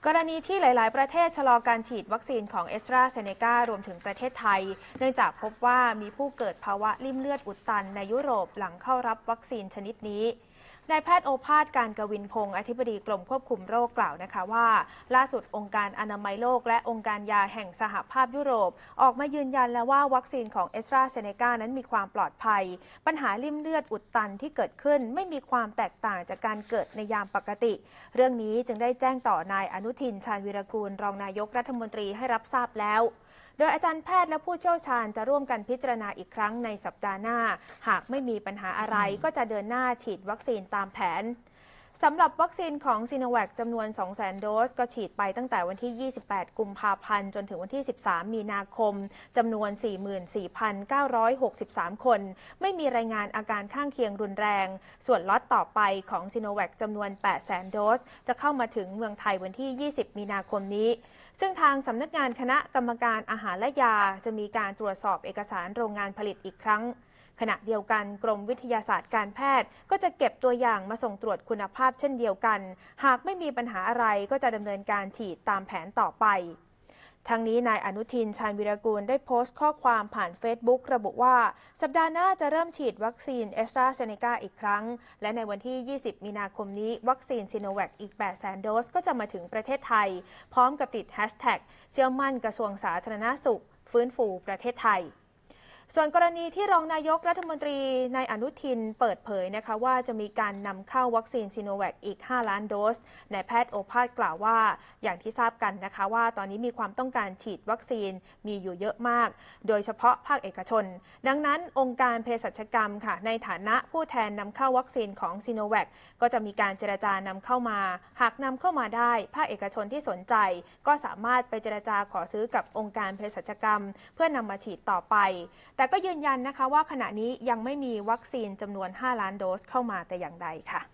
กรณีที่หลายๆ ประเทศชะลอการฉีดวัคซีนของแอสตราเซเนการวมถึงประเทศไทยเนื่องจากพบว่ามีผู้เกิดภาวะลิ่มเลือดอุดตันในยุโรปหลังเข้ารับวัคซีนชนิดนี้นายแพทย์โอภาส การกวินพงศ์อธิบดีกรมควบคุมโรคกล่าวนะคะว่าล่าสุดองค์การอนามัยโลกและองค์การยาแห่งสหภาพยุโรปออกมายืนยันแล้วว่าวัคซีนของแอสตราเซเนกานั้นมีความปลอดภัยปัญหาลิ่มเลือดอุดตันที่เกิดขึ้นไม่มีความแตกต่างจากการเกิดในยามปกติเรื่องนี้จึงได้แจ้งต่อนายอนุทิน ชาญวีรกูลรองนายกรัฐมนตรีให้รับทราบแล้วโดยอาจารย์แพทย์และผู้เชี่ยวชาญจะร่วมกันพิจารณาอีกครั้งในสัปดาห์หน้าหากไม่มีปัญหาอะไรก็จะเดินหน้าฉีดวัคซีนตามแผนสำหรับวัคซีนของซีโนแวคจำนวน 200,000 โดสก็ฉีดไปตั้งแต่วันที่ 28 กุมภาพันธ์จนถึงวันที่ 13 มีนาคมจำนวน 44,963 คนไม่มีรายงานอาการข้างเคียงรุนแรงส่วนล็อตต่อไปของซีโนแวคจำนวน 800,000 โดสจะเข้ามาถึงเมืองไทยวันที่ 20 มีนาคมนี้ซึ่งทางสำนักงานคณะกรรมการอาหารและยาจะมีการตรวจสอบเอกสารโรงงานผลิตอีกครั้งขณะเดียวกันกรมวิทยาศาสตร์การแพทย์ก็จะเก็บตัวอย่างมาส่งตรวจคุณภาพเช่นเดียวกันหากไม่มีปัญหาอะไรก็จะดำเนินการฉีดตามแผนต่อไปทั้งนี้นายอนุทิน ชาญวีรกูลได้โพสต์ข้อความผ่านเฟซบุ๊กระบุว่าสัปดาห์หน้าจะเริ่มฉีดวัคซีนแอสตราเซเนกาอีกครั้งและในวันที่ 20 มีนาคมนี้วัคซีนซีโนแวคอีก 800,000 โดสก็จะมาถึงประเทศไทยพร้อมกับติดแฮชแท็กเชื่อมั่นกระทรวงสาธารณสุขฟื้นฟูประเทศไทยส่วนกรณีที่รองนายกรัฐมนตรีนายอนุทินเปิดเผยนะคะว่าจะมีการนำเข้าวัคซีนซีโนแวคอีก 5 ล้านโดสนายแพทย์โอภาสกล่าวว่าอย่างที่ทราบกันนะคะว่าตอนนี้มีความต้องการฉีดวัคซีนมีอยู่เยอะมากโดยเฉพาะภาคเอกชนดังนั้นองค์การเภสัชกรรมค่ะในฐานะผู้แทนนำเข้าวัคซีนของซีโนแวคก็จะมีการเจรจานำเข้ามาหากนำเข้ามาได้ภาคเอกชนที่สนใจก็สามารถไปเจรจาขอซื้อกับองค์การเภสัชกรรมเพื่อนำมาฉีดต่อไปแต่ก็ยืนยันนะคะว่าขณะนี้ยังไม่มีวัคซีนจำนวน 5 ล้านโดสเข้ามาแต่อย่างใดค่ะ